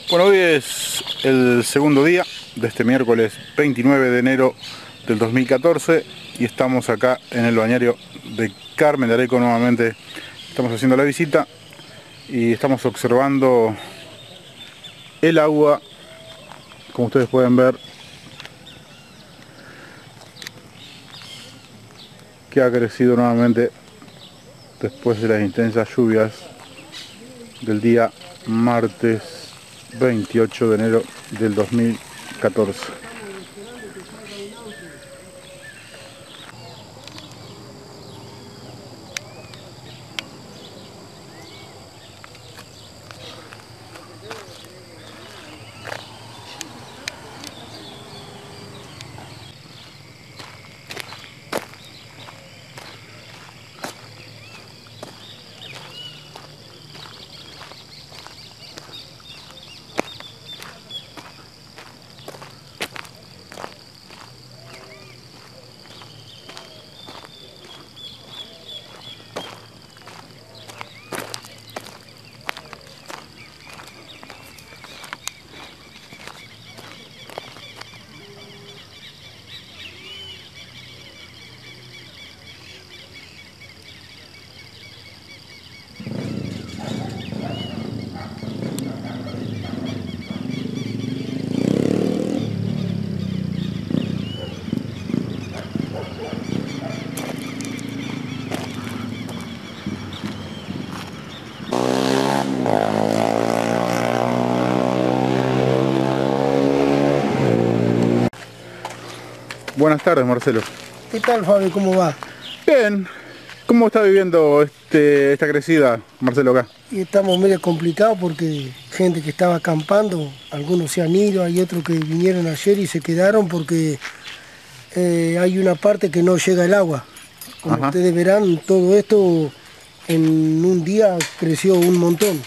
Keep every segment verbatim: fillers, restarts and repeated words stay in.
Bueno, hoy es el segundo día de este miércoles veintinueve de enero del dos mil catorce y estamos acá en el bañario de Carmen de Areco nuevamente. Estamos haciendo la visita y estamos observando el agua, como ustedes pueden ver, que ha crecido nuevamente después de las intensas lluvias del día martes veintiocho de enero del dos mil catorce. Buenas tardes, Marcelo. ¿Qué tal, Fabio? ¿Cómo va? Bien. ¿Cómo está viviendo este, esta crecida, Marcelo, acá? Y estamos medio complicados porque gente que estaba acampando, algunos se han ido, hay otros que vinieron ayer y se quedaron porque eh, hay una parte que no llega el agua. Como Ajá. ustedes verán, todo esto en un día creció un montón.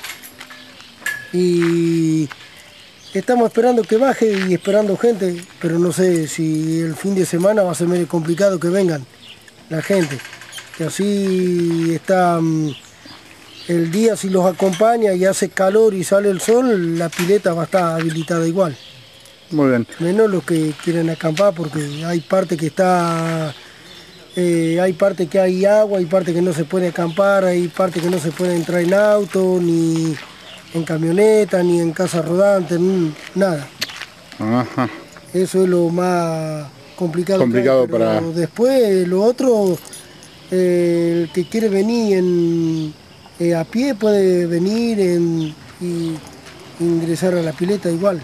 Y estamos esperando que baje y esperando gente, pero no sé si el fin de semana va a ser medio complicado que vengan la gente. Que así está mm, el día, si los acompaña y hace calor y sale el sol, la pileta va a estar habilitada igual. Muy bien. Menos los que quieren acampar, porque hay parte que está, eh, hay parte que hay agua, hay parte que no se puede acampar, hay parte que no se puede entrar en auto, ni en camioneta, ni en casa rodante, ni nada. Ajá. Eso es lo más complicado, Complicado que hay, pero para... después lo otro, eh, el que quiere venir en, eh, a pie puede venir en, y ingresar a la pileta igual.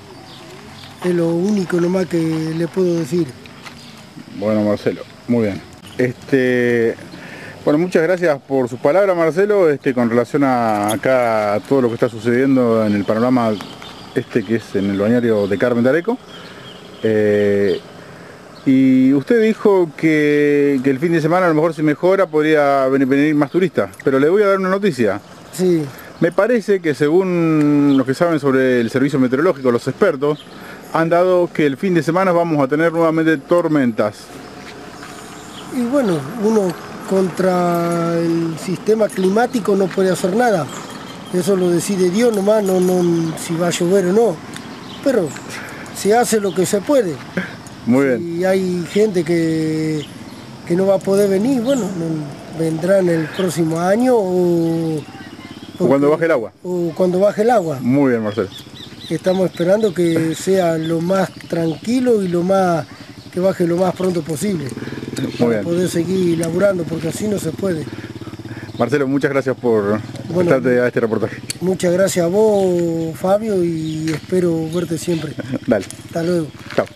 Es lo único nomás que le puedo decir. Bueno, Marcelo, muy bien. Este... Bueno, muchas gracias por sus palabras, Marcelo, este, con relación a acá a todo lo que está sucediendo en el panorama este que es en el bañario de Carmen de Areco. Eh, y usted dijo que, que el fin de semana a lo mejor si mejora podría venir, venir más turistas, pero le voy a dar una noticia. Sí. Me parece que según los que saben sobre el servicio meteorológico, los expertos, han dado que el fin de semana vamos a tener nuevamente tormentas. Y bueno, uno contra el sistema climático no puede hacer nada. Eso lo decide Dios nomás, no, no si va a llover o no. Pero se hace lo que se puede. Muy bien. Si hay gente que, que no va a poder venir, bueno, no, vendrán el próximo año o, O cuando baje el agua. O cuando baje el agua. Muy bien, Marcelo. Estamos esperando que sea lo más tranquilo y lo más que baje lo más pronto posible. Muy para bien. poder seguir laburando, porque así no se puede. Marcelo, muchas gracias por bueno, prestarte a este reportaje. Muchas gracias a vos, Fabio, y espero verte siempre. Dale. Hasta luego. Chao.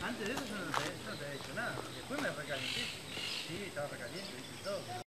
Antes de eso yo no te, yo no te había dicho nada. Después me recalenté. Sí, estaba recaliente, hice todo.